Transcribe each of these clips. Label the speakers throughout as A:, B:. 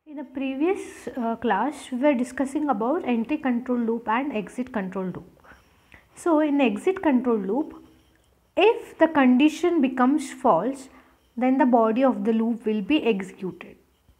A: In the previous class, we were discussing about entry control loop and exit control loop. So, in exit control loop, if the condition becomes false, then the body of the loop will be executed.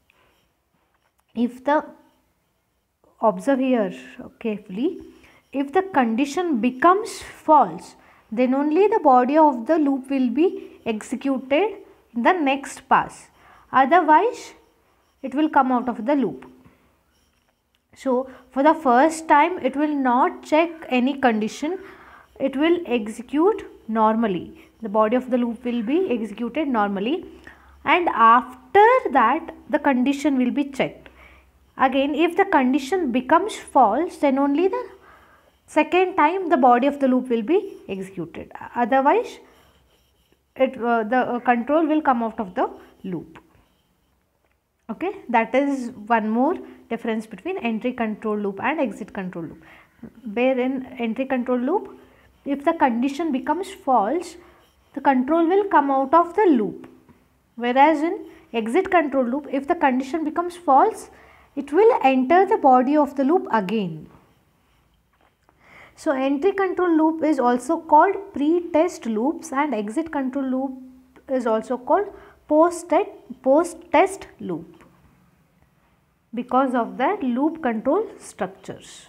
A: If the, observe here carefully, if the condition becomes false, then only the body of the loop will be executed in the next pass. Otherwise, it will come out of the loop. So, for the first time it will not check any condition, it will execute normally. The body of the loop will be executed normally, and after that the condition will be checked. Again, if the condition becomes false, then only the second time the body of the loop will be executed. Otherwise, the control will come out of the loop. Okay, that is one more difference between entry control loop and exit control loop. Where in entry control loop, if the condition becomes false, the control will come out of the loop. Whereas in exit control loop, if the condition becomes false, it will enter the body of the loop again. So, entry control loop is also called pre-test loops and exit control loop is also called post-test loop because of their loop control structures.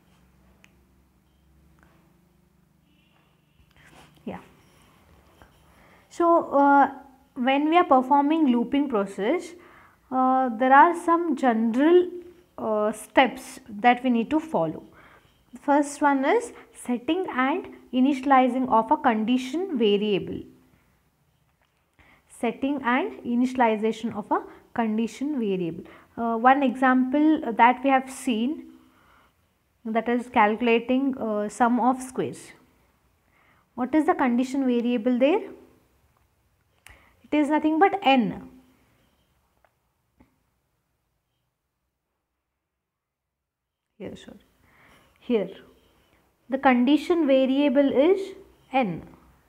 A: Yeah. So, when we are performing looping process, there are some general steps that we need to follow. The first one is setting and initializing of a condition variable. Setting and initialization of a condition variable. One example that we have seen, that is calculating sum of squares. What is the condition variable there? It is nothing but n. Here, sorry. Here, the condition variable is n,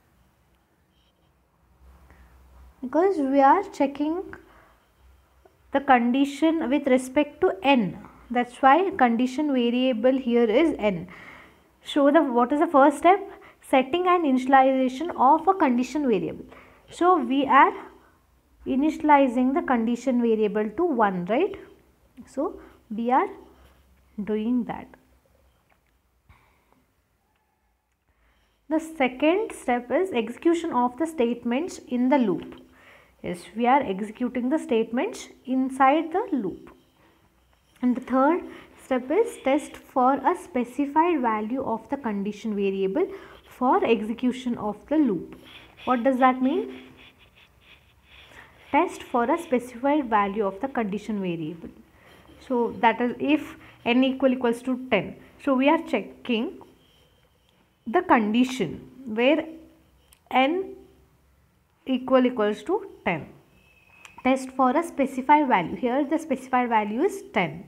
A: because we are checking the condition with respect to n. That's why condition variable here is n. So, what is the first step? Setting and initialization of a condition variable. So, we are initializing the condition variable to 1, right? So, we are doing that. The second step is execution of the statements in the loop. Yes, we are executing the statements inside the loop. And the third step is test for a specified value of the condition variable for execution of the loop. What does that mean? Test for a specified value of the condition variable. So, that is if n equals to 10. So, we are checking the condition where n equals to 10. Test for a specified value. Here the specified value is 10.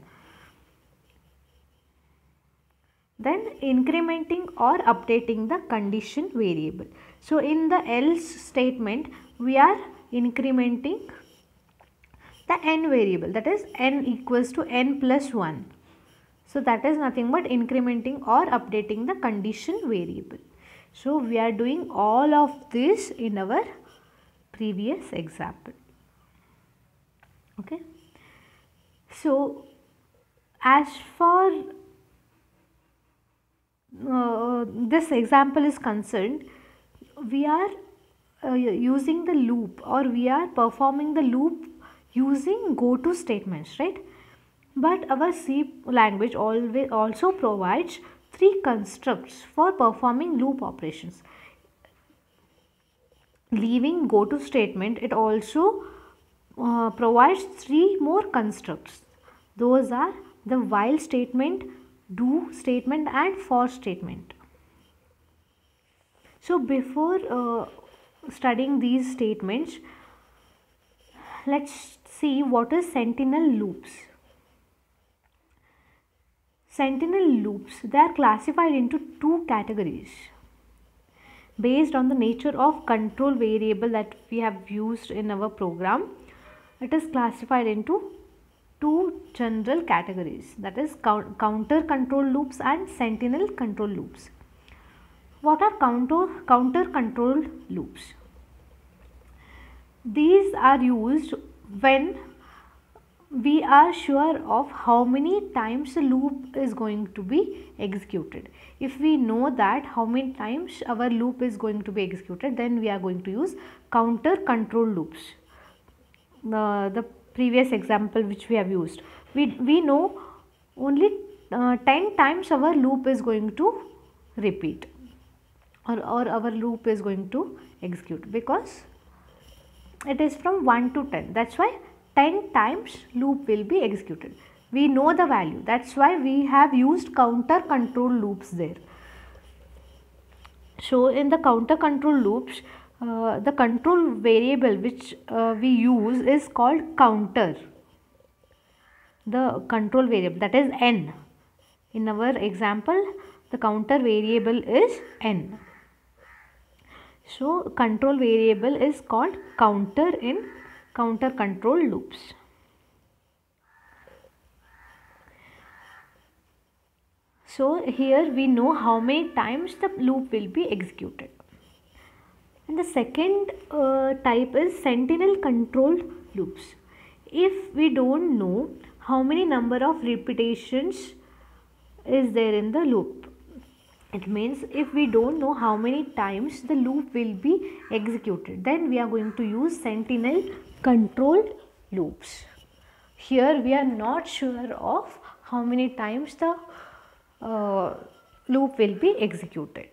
A: Then incrementing or updating the condition variable. So, in the else statement, we are incrementing the n variable, that is n equals to n plus 1. So, that is nothing but incrementing or updating the condition variable. So, we are doing all of this in our previous example. Okay. So, as for this example is concerned, we are using the loop, or we are performing the loop using goto statements, right? But our C language also provides 3 constructs for performing loop operations. Leaving goto statement, it also provides 3 more constructs. Those are the while statement, do statement and for statement. So, before studying these statements, let's see what is sentinel loops. Sentinel loops, they are classified into 2 categories based on the nature of control variable that we have used in our program. It is classified into two general categories, that is counter control loops and sentinel control loops. What are counter control loops? These are used when we are sure of how many times a loop is going to be executed. If we know that how many times our loop is going to be executed, then we are going to use counter control loops. The previous example which we have used, we know only 10 times our loop is going to repeat, or our loop is going to execute, because it is from 1 to 10. That's why 10 times loop will be executed. We know the value, that's why we have used counter control loops there. So in the counter control loops, the control variable which we use is called counter. The control variable, that is n. In our example, the counter variable is n. So control variable is called counter in counter control loops. So here we know how many times the loop will be executed. And the second type is sentinel control loops. If we don't know how many number of repetitions is there in the loop, it means if we don't know how many times the loop will be executed, then we are going to use sentinel control loops. Here we are not sure of how many times the loop will be executed.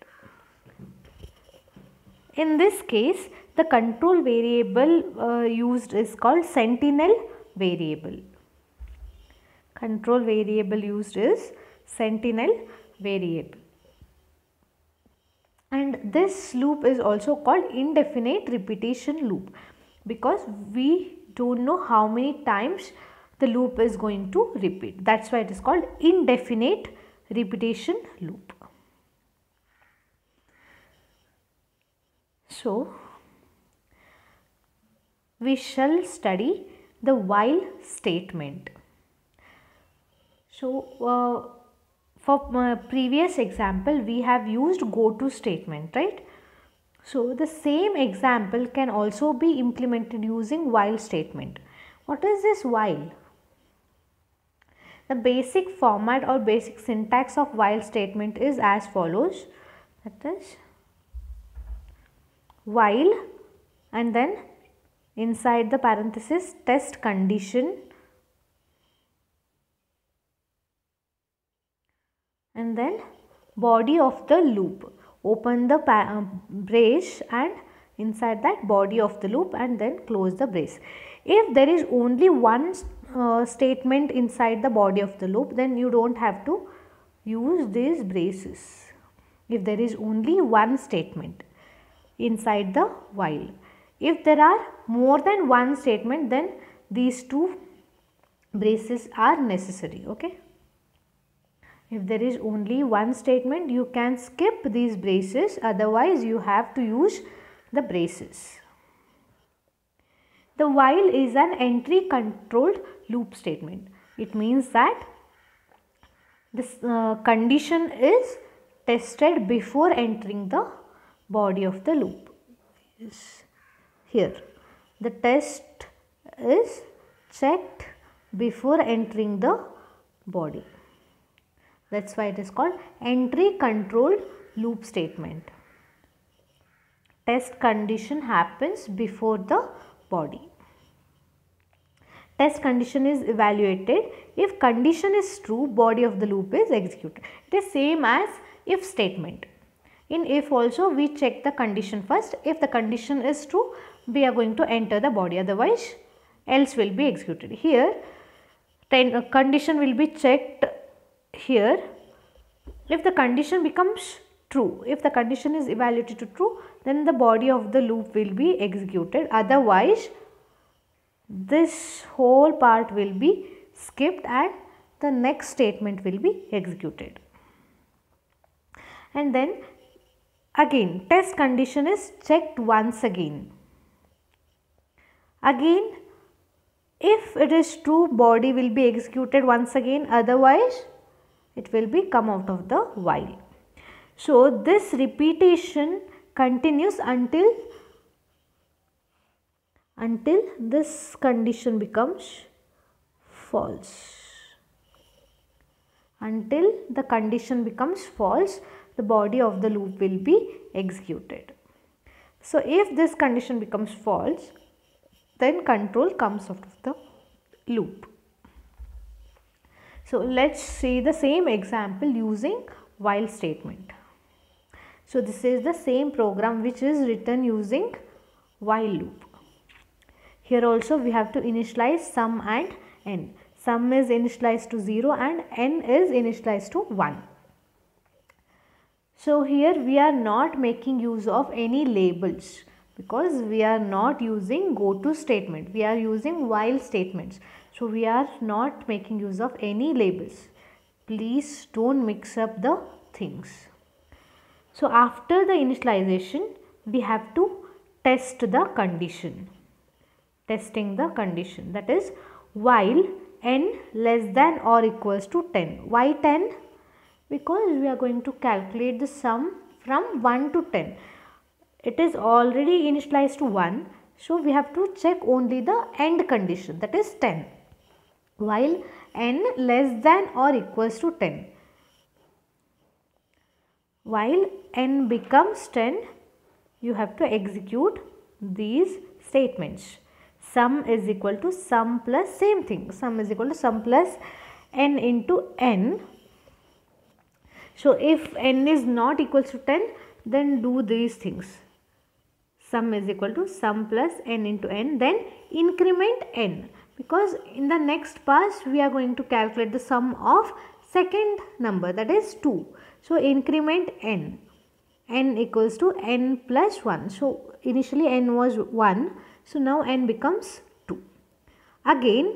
A: In this case, the control variable used is called sentinel variable. Control variable used is sentinel variable. And this loop is also called indefinite repetition loop, because we don't know how many times the loop is going to repeat. That's why it is called indefinite repetition loop. So we shall study the while statement. So for my previous example, we have used go to statement, right? So the same example can also be implemented using while statement. What is this while? The basic format or basic syntax of while statement is as follows. That is while, and then inside the parenthesis test condition, and then body of the loop. Open the brace and inside that body of the loop, and then close the brace. If there is only one statement inside the body of the loop, then you don't have to use these braces. If there is only one statement inside the while. If there are more than one statement, then these two braces are necessary. Okay. If there is only one statement, you can skip these braces, otherwise you have to use the braces. The while is an entry controlled loop statement. It means that this condition is tested before entering the body of the loop. Here the test is checked before entering the body. That's why it is called entry controlled loop statement. Test condition happens before the body. Test condition is evaluated. If condition is true, body of the loop is executed. It is same as if statement. In if also we check the condition first. If the condition is true, we are going to enter the body, otherwise else will be executed. Here condition will be checked here. If the condition becomes true, if the condition is evaluated to true, then the body of the loop will be executed, otherwise this whole part will be skipped and the next statement will be executed. And then again test condition is checked once again. Again If it is true, body will be executed once again, otherwise it will be come out of the while. So this repetition continues until this condition becomes false. Until the condition becomes false, the body of the loop will be executed. So if this condition becomes false, then control comes out of the loop. So let's see the same example using while statement. So this is the same program which is written using while loop. Here also we have to initialize sum and n. Sum is initialized to 0 and n is initialized to 1. So here we are not making use of any labels because we are not using goto statement. We are using while statements. So we are not making use of any labels. Please don't mix up the things. So after the initialization, we have to test the condition. Testing the condition, that is while n less than or equals to 10. Why 10? Because we are going to calculate the sum from 1 to 10. It is already initialized to 1. So we have to check only the end condition, that is 10. While n less than or equals to 10. While n becomes 10, you have to execute these statements. Sum is equal to sum plus same thing. Sum is equal to sum plus n into n. So if n is not equal to 10, then do these things. Sum is equal to sum plus n into n, then increment n, because in the next pass we are going to calculate the sum of second number, that is 2. So increment n equals to n plus 1. So initially n was 1, so now n becomes 2. Again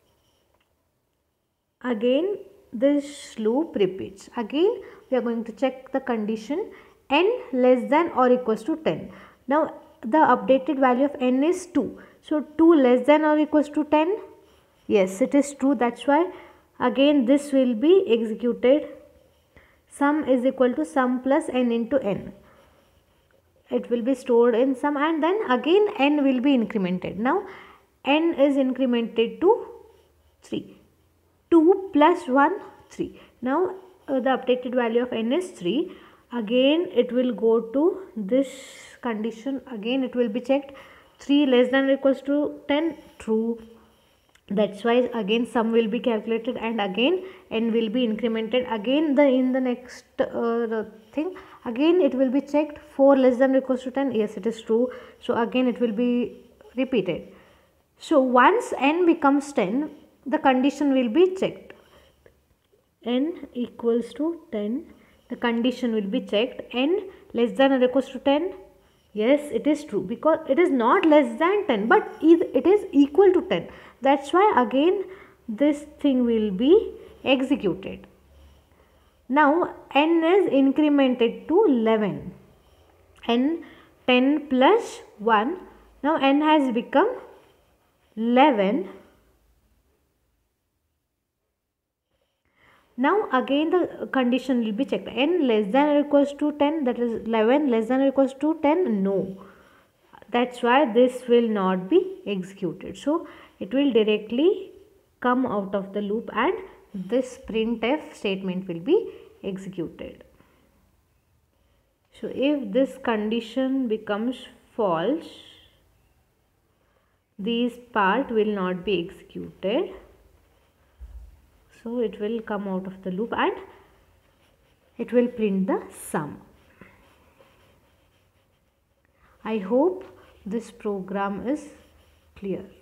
A: this loop repeats. Again we are going to check the condition n less than or equals to 10. Now the updated value of n is 2. So 2 less than or equals to 10? Yes, it is true. That's why again this will be executed. Sum is equal to sum plus n into n. It will be stored in sum and then again n will be incremented. Now n is incremented to 3. 2 plus 1, 3. Now the updated value of n is 3. Again it will go to this condition. Again it will be checked. 3 less than or equals to 10, true. That's why again sum will be calculated and again n will be incremented. Again in the next thing, again it will be checked. 4 less than or equals to 10, yes, it is true. So again it will be repeated. So once n becomes 10, the condition will be checked. N equals to 10, the condition will be checked. N less than or equals to 10, yes, it is true, because it is not less than 10 but it is equal to 10. That's why again this thing will be executed. Now n is incremented to 11. N 10 plus 1. Now n has become 11. Now again the condition will be checked. N less than or equals to 10, that is 11 less than or equals to 10, no. That's why this will not be executed. So it will directly come out of the loop and this printf statement will be executed. So if this condition becomes false, this part will not be executed. So it will come out of the loop and it will print the sum. I hope this program is clear.